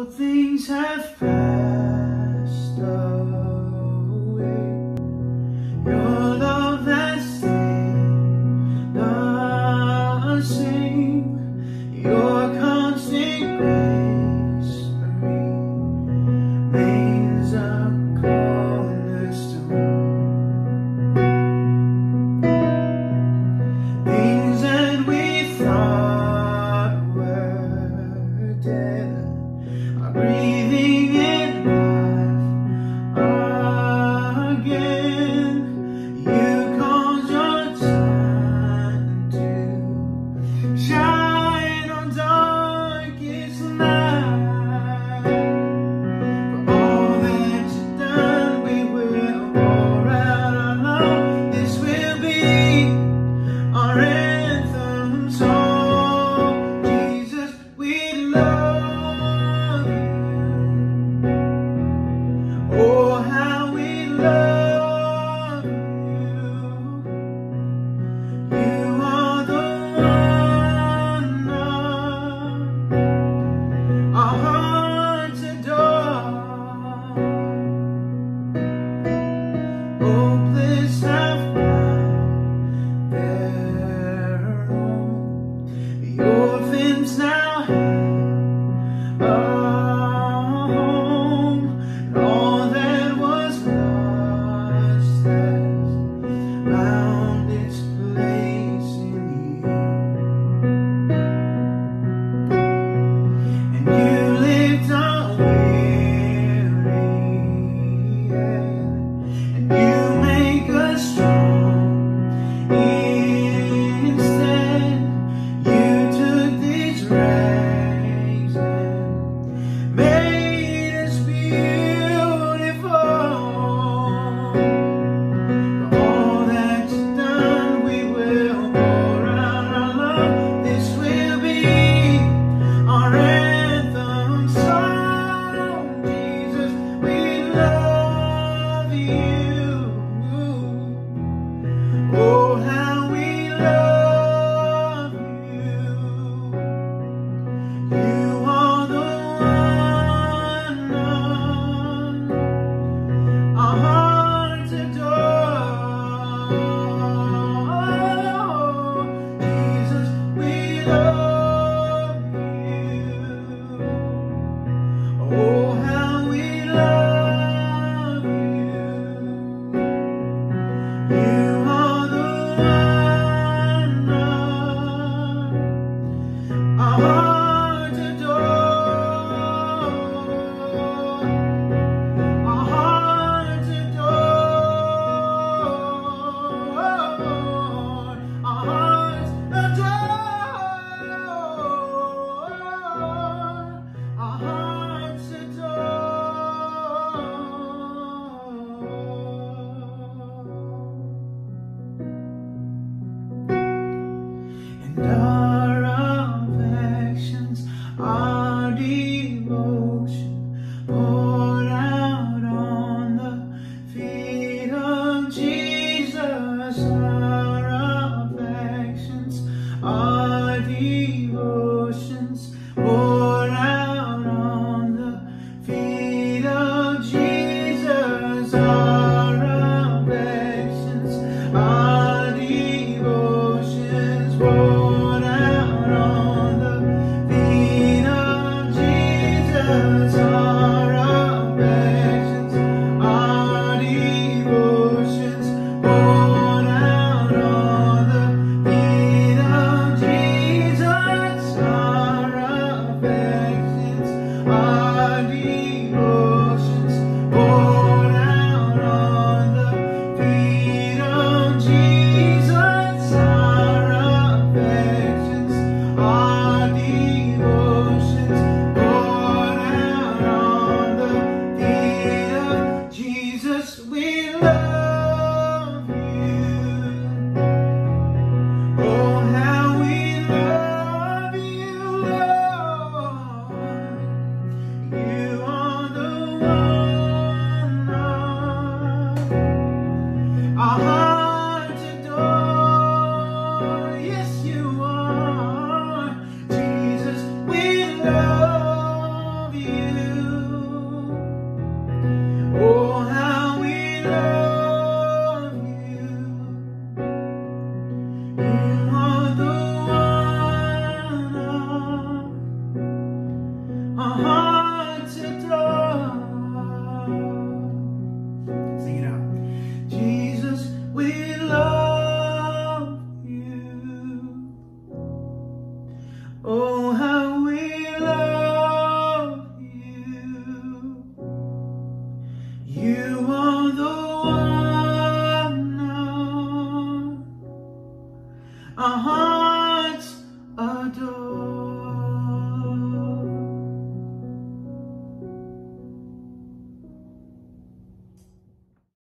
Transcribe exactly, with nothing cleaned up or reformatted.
things have passed away. Your love has stayed the same. Your constant grace remains a cornerstone. Things that we thought were dead are breathing in life again. You caused your sun to shine on darkest night. For all that you've done, we will pour out our love. This will be our anthem song. Jesus, we love you. Oh, how we love you. You are the one. Uh-huh.